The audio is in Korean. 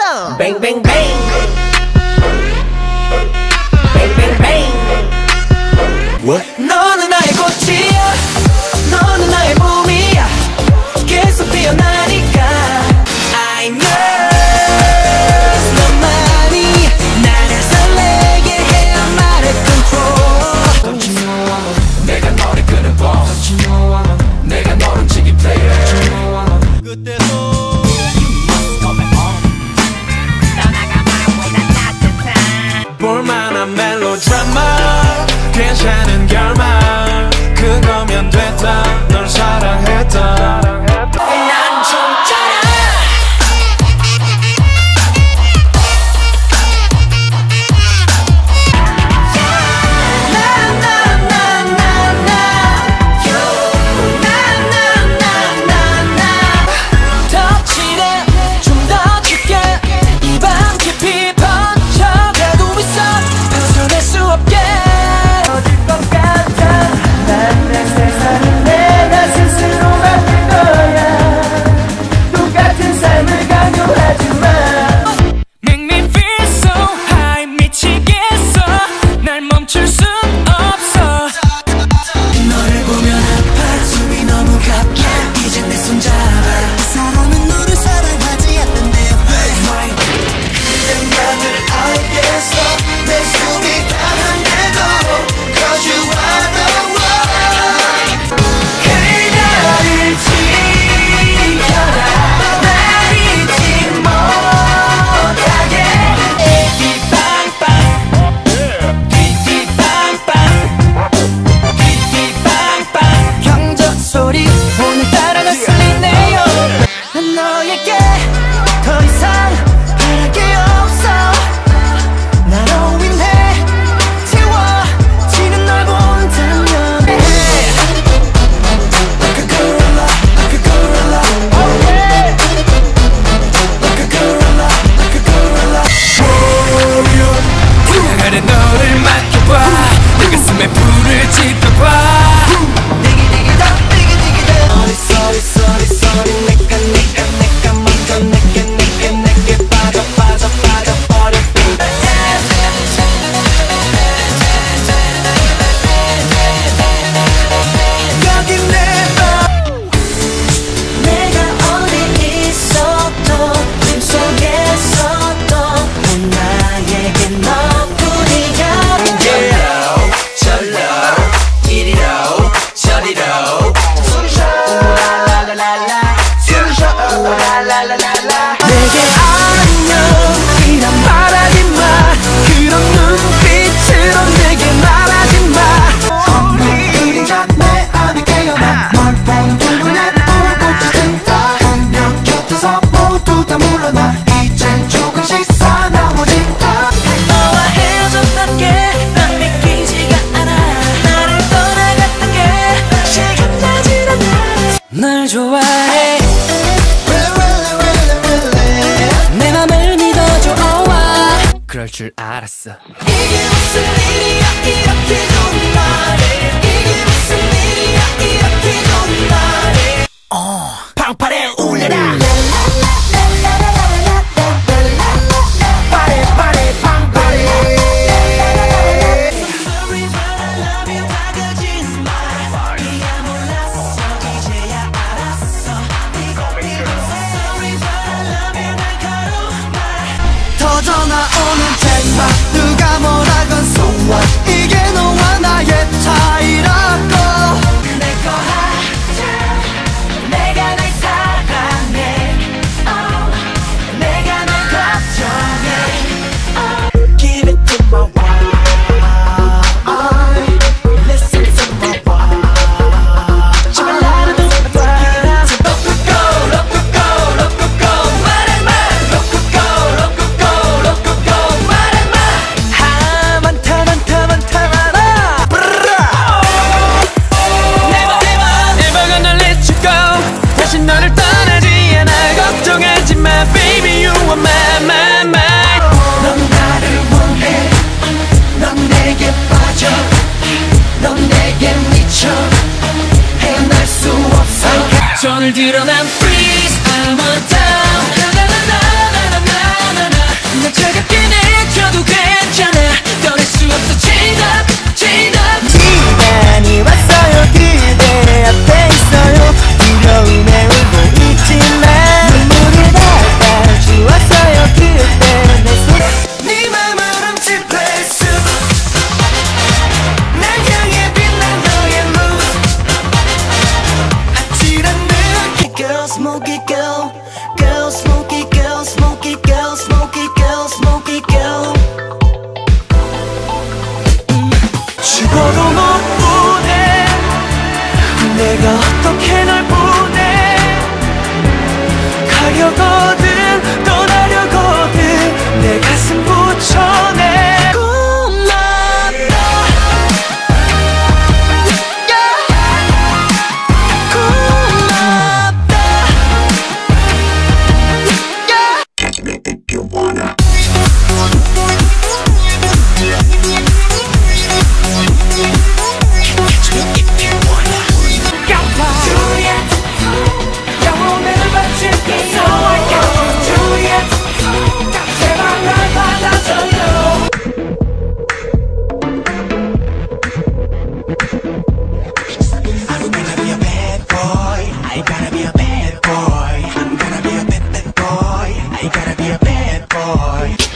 Bang bang bang. Bang bang bang. What? 너는 나의 꽃이야. 너는 나의 봄이야. 계속 피어나니까. I know. 너만이 나를 설레게 해. I'm out of control. Don't you know I'm 내가 너를 끌어봐. Don't you know I'm 내가 너를 움직인 player. Don't you know I'm 그때도 볼만한 멜로드라마 괜찮은 결말 그거면 됐다 널 사랑했다 난 좀 짜라 더 칠해 좀 더 짙게 이 밤 깊이 번져가고 있어 벗어날 수 없게 어딜 것 같아 난 내 세상을 내가 스스로 만들 거야 똑같은 삶을 강요하지 마 Make me feel so high 미치겠어 날 멈출 순 없어 너를 보면 아파 숨이 너무 가빠 이젠 내 손 잡아 사람은 너를 사랑하지 않는데 생각을 알겠어 내 숨이 가는데도 Cause you are the one 그녀를 지켜라 날 잊지 못하게 띠띠빵빵 띠띠빵빵 띠띠빵빵 경적 소리 오늘따라 더 설레네요 난 너에게 더 이상 바랄 게 없어 나로 인해 채워지는 널 본다면 Like a gorilla, like a gorilla okay. Like a gorilla, like a gorilla 그녀가래 너를 맡겨봐 내 가슴에 불을 지펴봐 소리 내가 먼저 내게 빠져 버려 여기 내가 어디 있어도 꿈 속에서도 나에게 너뿐이야 이리로 저리로 이리로 저리로 우라라라라 우라라라라 내게 안녕이란 말하지마 그런 눈빛으로 내게 말하지마 그림자 내 안에 깨어나 널 본 누구나 불꽃이 든다 분명 곁에서 모두 다 물러나 이젠 조금씩 사나워진다 너와 헤어졌던 게 난 믿기지가 않아 나를 떠나갔던 게 실감나질 않아 널 좋아해 내 맘을 믿어줘 그럴 줄 알았어 이게 무슨 일이야 이렇게 좋은 날에 이게 무슨 일이야 이렇게 좋은 날에 팡파레 울려라 파레 파레 팡파레 Sorry but I love you 다 거짓말 네가 몰랐어 이제야 알았어 Sorry but I love you 날카로운 말 터져나오는 쟁반 누가 뭐라건 so what 이게 너와 나의 차이라고 내거 하자 내가 날 사랑해 내가 날 걱정해 Give it to my wife Listen to my wife 제발 나를 좀 봐라 로쿠고 말해봐 로쿠고 말해봐 많다 많아 Never gonna let you go 다시 너를 떠나지 않아 걱정하지 마 Baby you are my 넌 나를 원해 넌 내게 빠져 넌 내게 미쳐 헤어날 수 없어 손을 들어 난 freeze I'm on down 나나나나나나나 boy